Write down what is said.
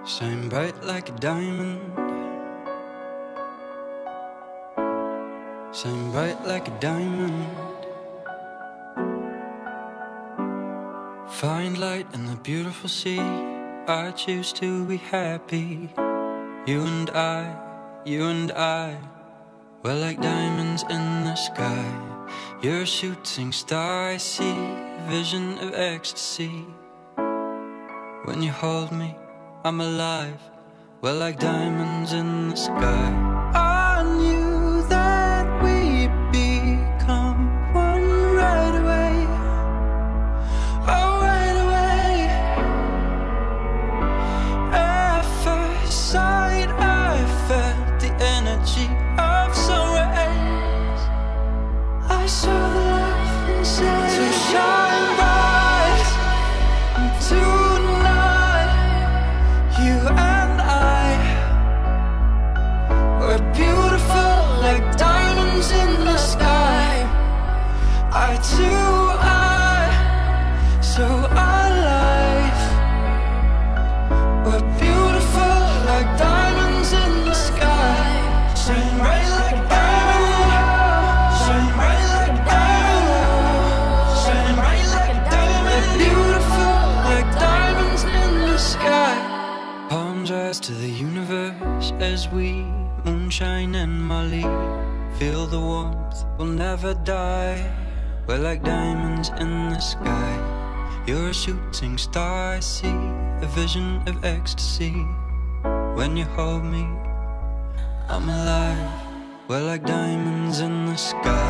Shine bright like a diamond. Shine bright like a diamond. Find light in the beautiful sea. I choose to be happy. You and I, we're like diamonds in the sky. You're a shooting star, I see a vision of ecstasy. When you hold me, I'm alive. We're like diamonds in the sky. I knew that we'd become one right away. Oh, right away. At first sight, I felt the energy of sun rays. I saw the life inside. So shine bright tonight. You and I, we're beautiful like diamonds in the sky. Eye to eye, so our life, we're beautiful like diamonds in the sky. Shine bright like a diamond. Shine bright like a diamond. Shine bright like a diamond. We're beautiful like diamonds in the sky. Palms rise to the universe as we moonshine and Molly. Feel the warmth, we'll never die. We're like diamonds in the sky. You're a shooting star, I see a vision of ecstasy. When you hold me, I'm alive. We're like diamonds in the sky.